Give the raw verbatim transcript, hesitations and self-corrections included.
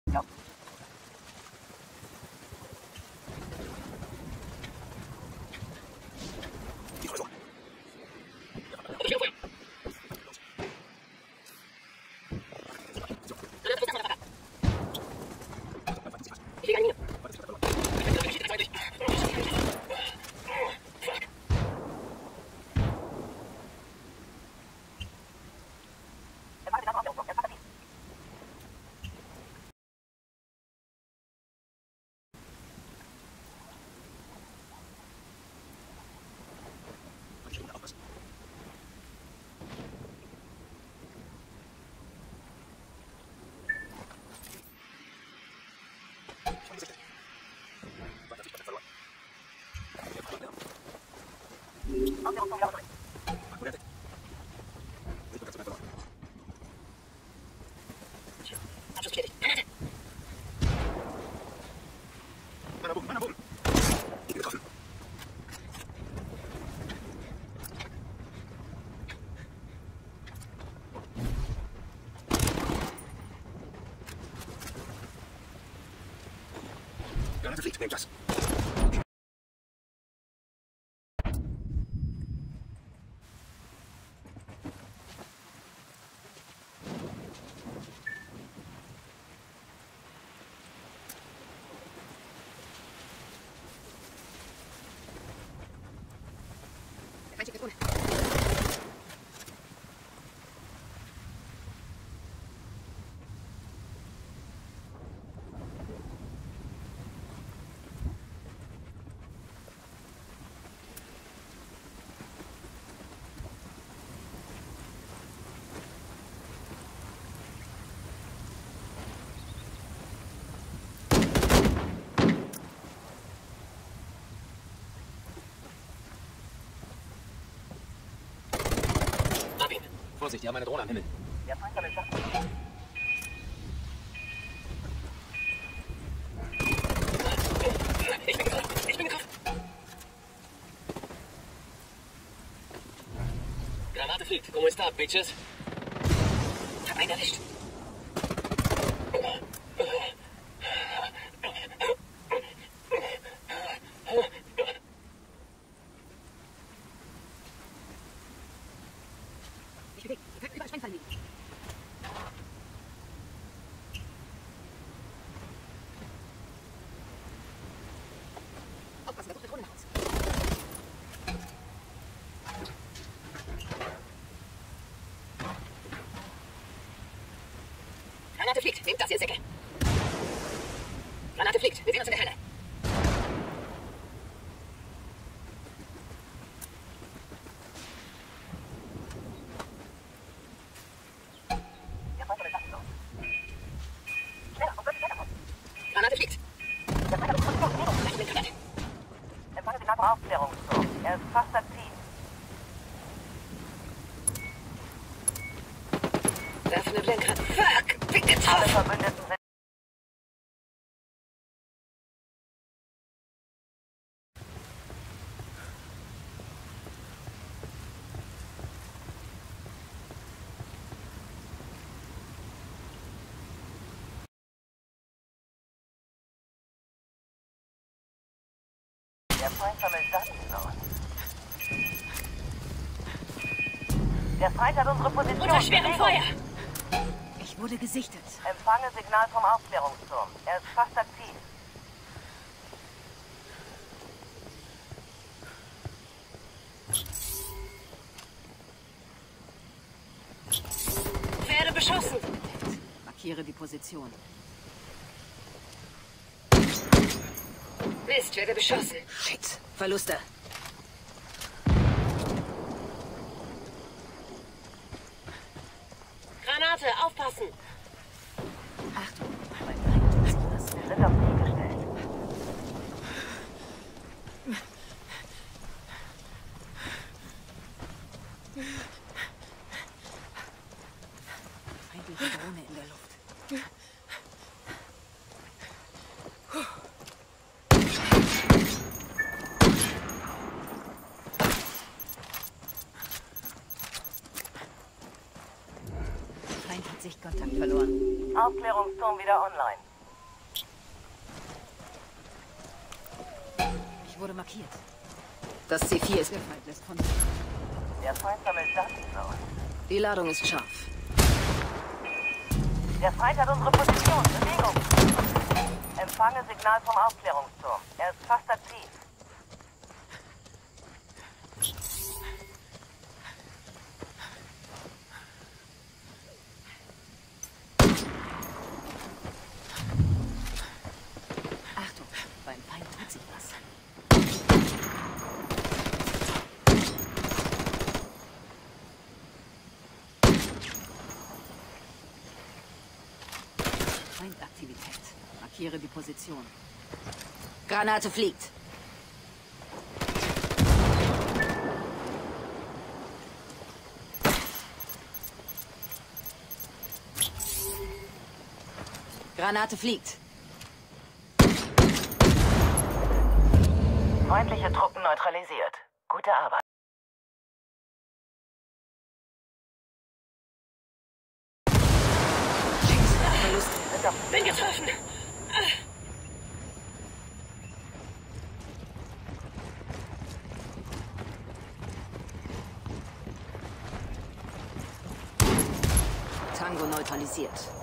Ja. Granate fliegt, nehmt das. Vorsicht, die haben eine Drohne am Himmel. Der Feind soll es sagen. Ich bin getroffen. Ich bin getroffen. Granate fliegt. ¿Cómo está, bitches? Ich hab einen erwischt. Granate fliegt. Nehmt das, ihr Säcke. Granate fliegt. Wir sehen uns in der Hölle. Granate fliegt. Empfange Signal vom Aufklärungsturm. Er ist fast am Ziel. Werfen eine Blendgranate. Fuck! Bin Alle getroffen! Verbündeten sind... Der Feind sammelt Daten aus. Der Feind hat unsere Position. Unter schwerem Feuer! Ich wurde gesichtet. Empfange Signal vom Aufklärungsturm. Er ist fast am Ziel. Werde beschossen! Markiere die Position. Mist, werde beschossen. Shit. Verluste. Granate, aufpassen! Achtung, beim Feind tut sich was. Wir sind auf Sie gestellt. Feindliche Drohne in der Luft. Feind hat Sichtkontakt verloren. Aufklärungsturm wieder online. wurde markiert. Das C vier ist... Der Feind lässt von... Der Feind sammelt Daten aus. Die Ladung ist scharf. Der Feind hat unsere Position. Bewegung. Empfange Signal vom Aufklärungsturm. Er ist fast aktiv. Achtung, beim Feind tut sich was. Feindaktivität. Markiere die Position. Granate fliegt. Granate fliegt. Feindliche Truppen neutralisiert. Gute Arbeit. Bin getroffen. Tango neutralisiert.